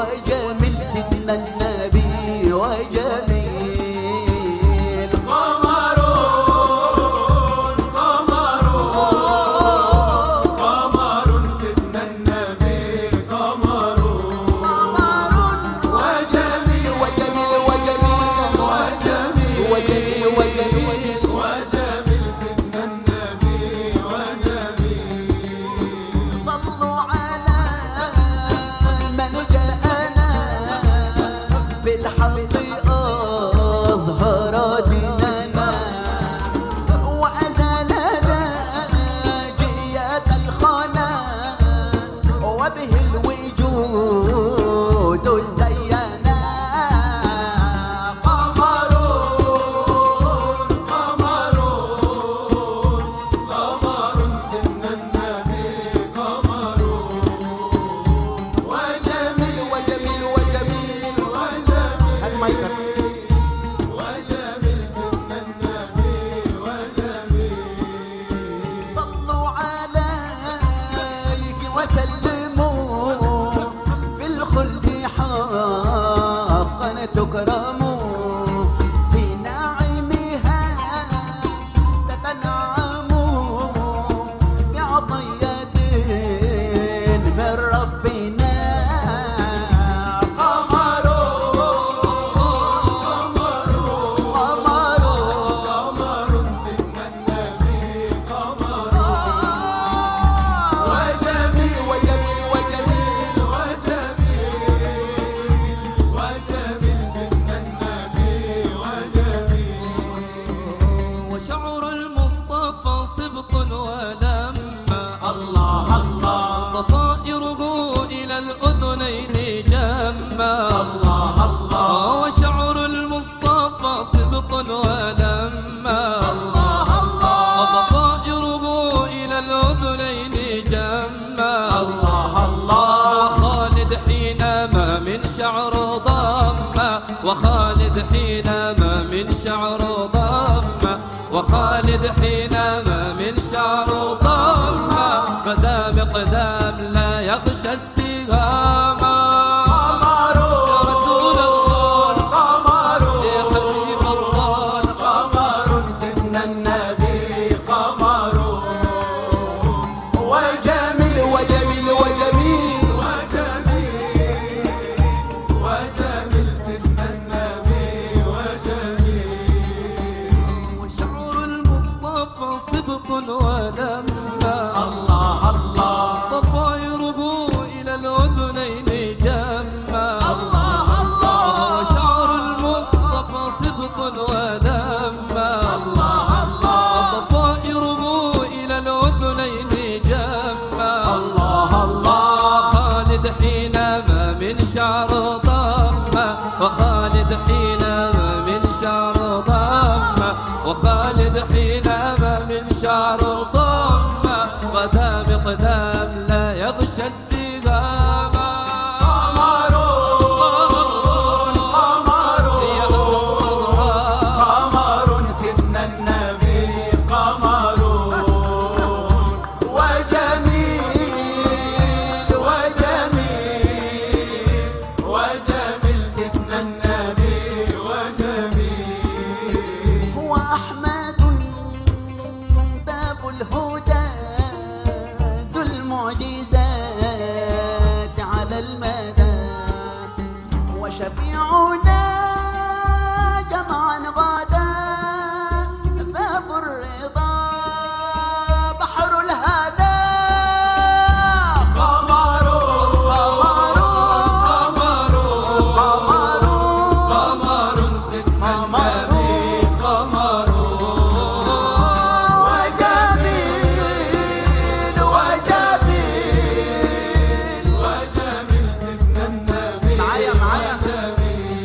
وجميل سيدنا النبي وجميل. قمرون قمرون قمرون سيدنا النبي قمرون قمرون وجميل وجميل وجميل وجميل وجميل وجميل وجميل سيدنا النبي وجميل. صلوا على من جاءنا بالحق أظهر ديننا وأزال داجية الخنا وبه الوجود زينا. قمرون قمرون قمرون سيدنا النبي قمرون وجميل وجميل وجميل وجميل. هات مايكك. وجميل سيدنا النبي وجميل. صلوا عليك وسلموا في الخلد حقا تكرموا في نعيمها تتنعموا بعطيات من ربنا. قمرون قمرون قمرون سيدنا النبي قمرون وجميل وجميل وجميل وجميل وجميل سيدنا النبي وجميل. وشعر المصطفى صبط ولما الله الله ضفائره إلى الأذنين جما. الله الله وشعر المصطفى صبط ولما الله الله ضفائره إلى الأذنين جما. الله الله وخالد حينما من شعر ضمه وخالد حينما من شعر ضمه وخالد حينما من شعر ضمه بدا مقدام لا يغشى السهام. يا رسول الله قمرون يا حبيب الله قمرون سيدنا النبي قمرون وجميل وجميل وجميل وجميل وجميل سيدنا النبي وجميل. وشعر المصطفى صبط ولما الله الله ضفائره إلى الأذنين جما. الله الله وشعر المصطفى صبط ولما الله الله ضفائره إلى الأذنين جما. الله الله خالد حينما من شعر ضمه وخالد حينما من شعر ضمه وخالد حينما من شعر ضمه غدا مقدام لا يغشى السهام. قمرون قمرون يا أبو الصغرى قمرون سيدنا النبي قمرون وجميل وجميل وجميل سيدنا النبي وجميل. هو أحمد باب الهدى ذو المعجزات على المدى وشفيعنا جمعا غدا باب الرضا بحر الهدى. قمرون قمرون قمرون قمر سيدنا النبي قمرون وجميل وجميل وجميل سيدنا النبي معايا معايا. وجميل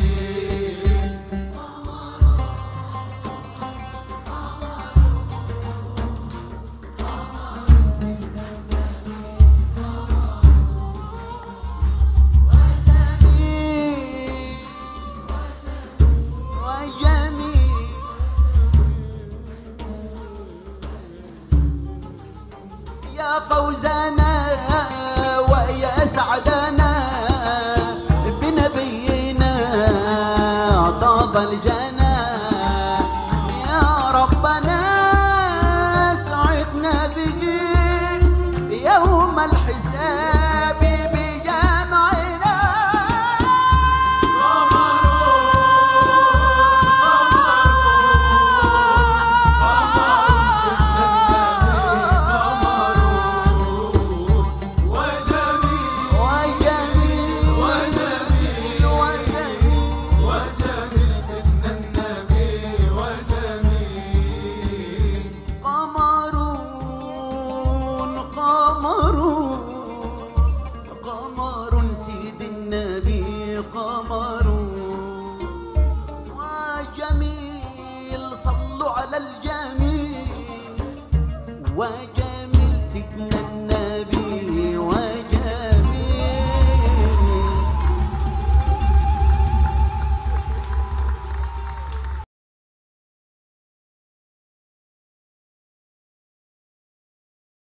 على الجميل وجميل